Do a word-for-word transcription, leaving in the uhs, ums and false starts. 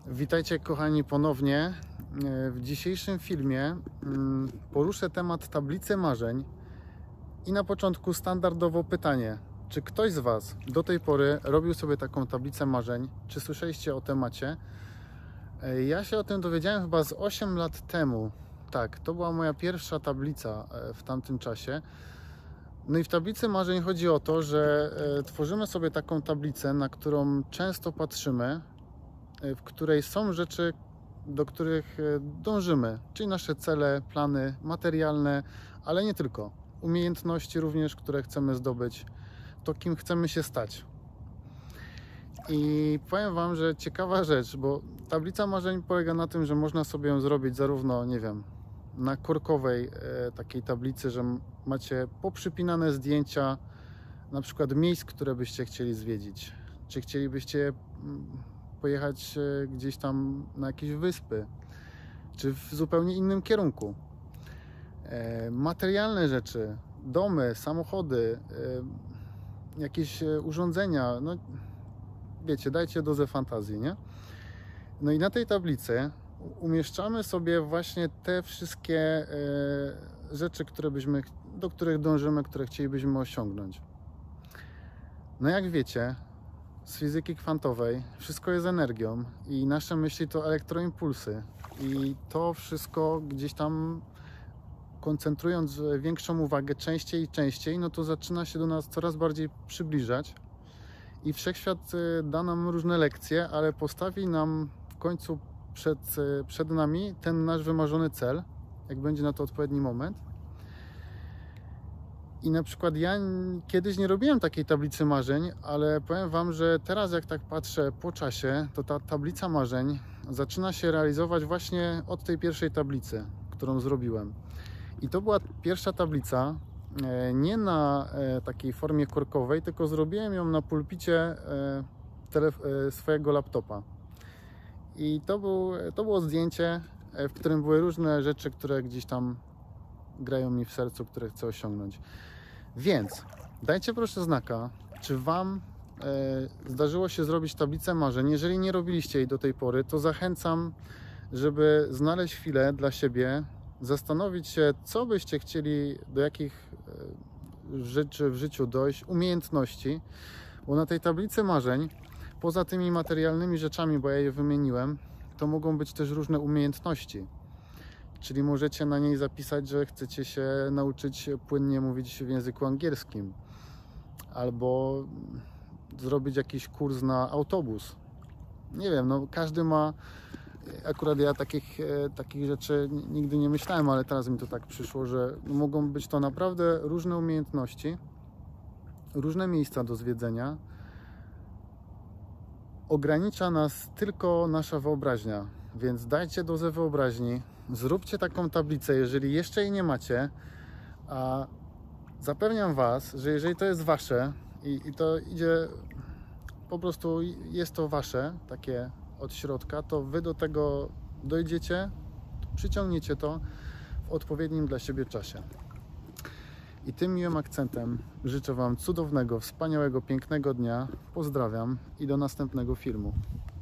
Witajcie kochani ponownie. W dzisiejszym filmie poruszę temat tablicy marzeń i na początku standardowo pytanie, czy ktoś z Was do tej pory robił sobie taką tablicę marzeń? Czy słyszeliście o temacie? Ja się o tym dowiedziałem chyba z osiem lat temu. Tak, to była moja pierwsza tablica w tamtym czasie. No i w tablicy marzeń chodzi o to, że tworzymy sobie taką tablicę, na którą często patrzymy, w której są rzeczy, do których dążymy, czyli nasze cele, plany materialne, ale nie tylko. Umiejętności również, które chcemy zdobyć, to kim chcemy się stać. I powiem Wam, że ciekawa rzecz, bo tablica marzeń polega na tym, że można sobie ją zrobić zarówno, nie wiem, na korkowej e, takiej tablicy, że macie poprzypinane zdjęcia na przykład miejsc, które byście chcieli zwiedzić, czy chcielibyście pojechać gdzieś tam na jakieś wyspy, czy w zupełnie innym kierunku. E, materialne rzeczy, domy, samochody, e, jakieś urządzenia, no wiecie, dajcie dozę fantazji, nie? No i na tej tablicy umieszczamy sobie właśnie te wszystkie e, rzeczy, które byśmy, do których dążymy, które chcielibyśmy osiągnąć. No jak wiecie, z fizyki kwantowej wszystko jest energią i nasze myśli to elektroimpulsy i to wszystko gdzieś tam koncentrując większą uwagę częściej i częściej, no to zaczyna się do nas coraz bardziej przybliżać i wszechświat da nam różne lekcje, ale postawi nam w końcu przed, przed nami ten nasz wymarzony cel, jak będzie na to odpowiedni moment. I na przykład ja kiedyś nie robiłem takiej tablicy marzeń, ale powiem Wam, że teraz jak tak patrzę po czasie, to ta tablica marzeń zaczyna się realizować właśnie od tej pierwszej tablicy, którą zrobiłem. I to była pierwsza tablica, nie na takiej formie korkowej, tylko zrobiłem ją na pulpicie swojego laptopa. I to, był, to było zdjęcie, w którym były różne rzeczy, które gdzieś tam grają mi w sercu, które chcę osiągnąć. Więc dajcie proszę znaka, czy Wam e, zdarzyło się zrobić tablicę marzeń. Jeżeli nie robiliście jej do tej pory, to zachęcam, żeby znaleźć chwilę dla siebie, zastanowić się, co byście chcieli, do jakich e, rzeczy w życiu dojść, umiejętności, bo na tej tablicy marzeń, poza tymi materialnymi rzeczami, bo ja je wymieniłem, to mogą być też różne umiejętności. Czyli możecie na niej zapisać, że chcecie się nauczyć płynnie mówić w języku angielskim, albo zrobić jakiś kurs na autobus. Nie wiem, no każdy ma, akurat ja takich, takich rzeczy nigdy nie myślałem, ale teraz mi to tak przyszło, że mogą być to naprawdę różne umiejętności, różne miejsca do zwiedzenia. Ogranicza nas tylko nasza wyobraźnia, więc dajcie dozę wyobraźni. Zróbcie taką tablicę, jeżeli jeszcze jej nie macie, a zapewniam Was, że jeżeli to jest Wasze i, i to idzie, po prostu jest to Wasze, takie od środka, to Wy do tego dojdziecie, przyciągniecie to w odpowiednim dla siebie czasie. I tym miłym akcentem życzę Wam cudownego, wspaniałego, pięknego dnia. Pozdrawiam i do następnego filmu.